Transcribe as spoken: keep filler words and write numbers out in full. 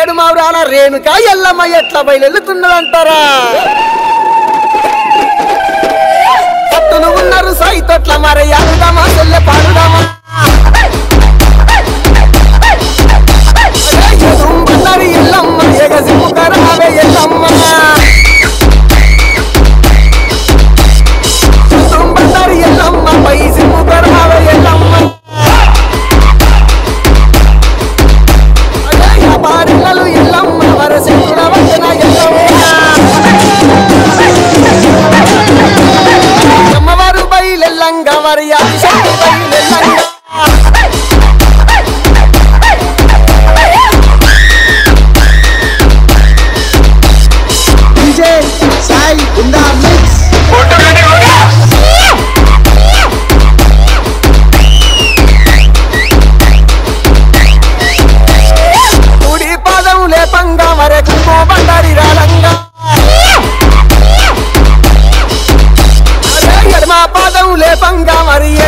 ఏడు మౌరాల రేణుక ఎల్లమ్మ ఎట్లా బయలుతున్నదంటారా పట్టును ఉన్నారు సైతొట్ల మరి ఆడుదామా చెల్లె పాడుదామా ఎదుంబన్నారు ఎల్లమ్మ ఎగసిముకరావే ఎల్లమ్మ ఎదుంబన్నారు ఎల్లమ్మ పై సిముకరావే ఎల్లమ్మ పారిల్లలు ఎల్లమ్మ వరసిముల వచన ఎల్లమ్మ అమ్మవారు బయలెల్లంగా మరి ఆదిశక్తి బయలెల్లంగా DJ Sai in the mix కుడి పాదం లేపంగా మరకు బండారి రాలంగా ఎడమ పాదం లేపంగా మరి